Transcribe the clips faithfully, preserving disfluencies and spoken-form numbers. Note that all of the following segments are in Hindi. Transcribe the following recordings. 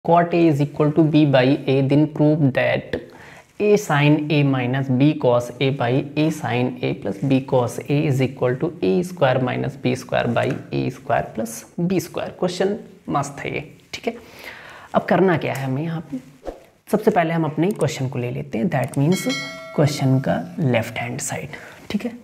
cot a is equal to b by a, then prove that a sin a minus b cos a by a sin a plus b cos a is equal to a square minus b square by a square plus b square। Question मस्त है ये, ठीक है। अब करना क्या है हमें यहाँ पे, सबसे पहले हम अपने क्वेश्चन को ले लेते हैं, दैट मीन्स क्वेश्चन का लेफ्ट हैंड साइड, ठीक है।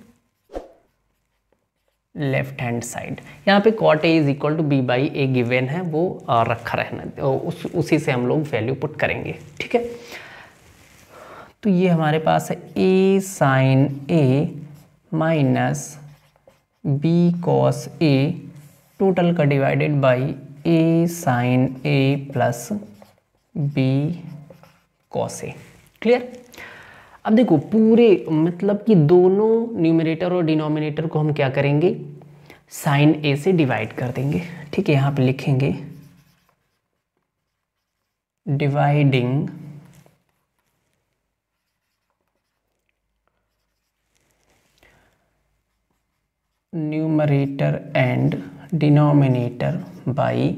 लेफ्ट हैंड साइड यहाँ पे cot a is equal to B by A given है, वो रखा रहना, उस उसी से हम लोग वैल्यू पुट करेंगे, ठीक है। तो ये हमारे पास है a sine a minus B cos a total का divided by a sine a plus b cos a। Clear. अब देखो पूरे मतलब कि दोनों न्यूमरेटर और डिनोमिनेटर को हम क्या करेंगे, साइन a से डिवाइड कर देंगे, ठीक है। यहाँ पे लिखेंगे dividing numerator and denominator by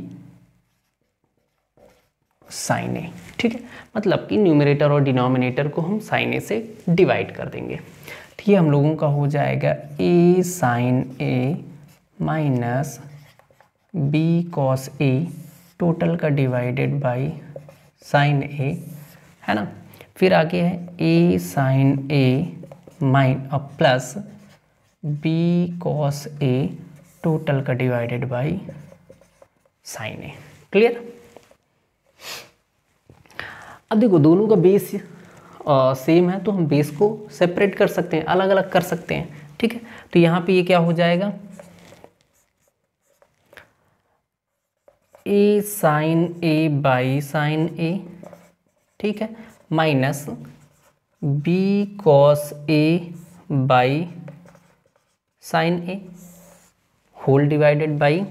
sine A, ठीक है। मतलब कि न्यूमरेटर और डिनोमिनेटर को हम साइन ए से डिवाइड कर देंगे, ठीक है। हम लोगों का हो जाएगा a sine A minus B cos A total का डिवाइडेड बाई साइन ए, है ना। फिर आगे है a साइन ए माइन अब plus B cos A total का divided by sine A. Clear. अब देखो दोनों का बेस आ, सेम है, तो हम बेस को सेपरेट कर सकते हैं, अलग अलग कर सकते हैं, ठीक है। तो यहाँ पे ये क्या हो जाएगा, a sine A by sine A, ठीक है, minus B cos A by sine A whole divided by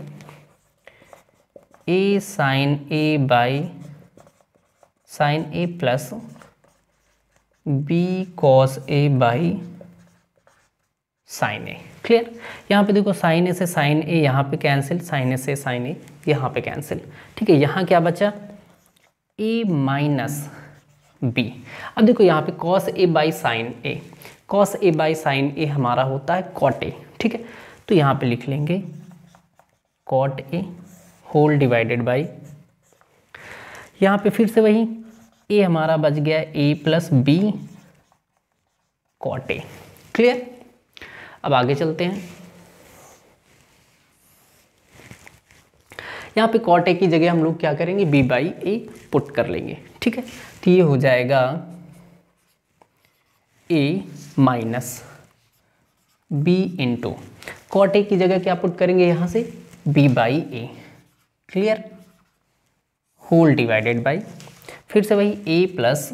a sine A by sine A plus B cos A by sine A. Clear. यहाँ पे देखो साइन ए से साइन ए यहाँ पे कैंसिल, साइन ए से साइन ए यहाँ पे कैंसिल, ठीक है। यहाँ क्या बचा, a माइनस बी। अब देखो यहाँ पे cos A by sine A, cos A by sine A हमारा होता है कॉट ए, ठीक है। तो यहाँ पे लिख लेंगे cot A whole divided by, यहाँ पे फिर से वही a हमारा बच गया a plus B cot A. Clear. अब आगे चलते हैं, यहाँ पे कॉट ए की जगह हम लोग क्या करेंगे, b बाई ए पुट कर लेंगे, ठीक है। तो ये हो जाएगा a minus B into cot A की जगह क्या पुट करेंगे यहाँ से, b by A. Clear. Whole divided by फिर से वही a plus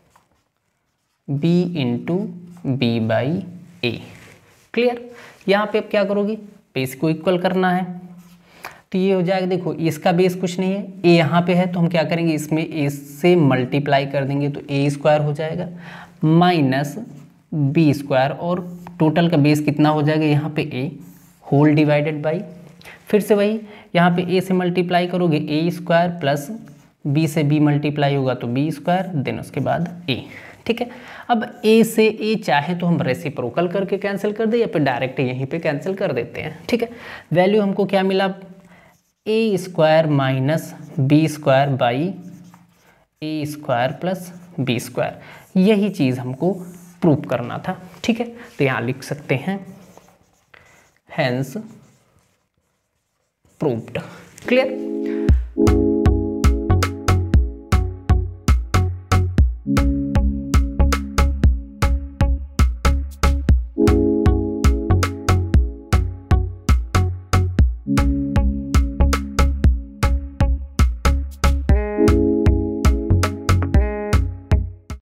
B into B by A. Clear. यहाँ पे अब क्या करोगे, बेस को इक्वल करना है, तो ये हो जाएगा, देखो इसका बेस कुछ नहीं है, a यहाँ पे है तो हम क्या करेंगे, इसमें a से मल्टीप्लाई कर देंगे तो a स्क्वायर हो जाएगा माइनस बी स्क्वायर, और टोटल का बेस कितना हो जाएगा यहाँ पे a होल डिवाइडेड बाई, फिर से वही यहाँ पे a से मल्टीप्लाई करोगे a स्क्वायर प्लस b से b मल्टीप्लाई होगा तो b स्क्वायर, देन उसके बाद a, ठीक है। अब a से a चाहे तो हम रेसिप्रोकल करके कैंसिल कर दे या फिर डायरेक्ट यहीं पे कैंसिल कर देते हैं, ठीक है। वैल्यू हमको क्या मिला, a square minus B square by A square plus B square, यही चीज़ हमको प्रूव करना था, ठीक है। तो यहाँ लिख सकते हैं हैंस प्रूव्ड। क्लियर।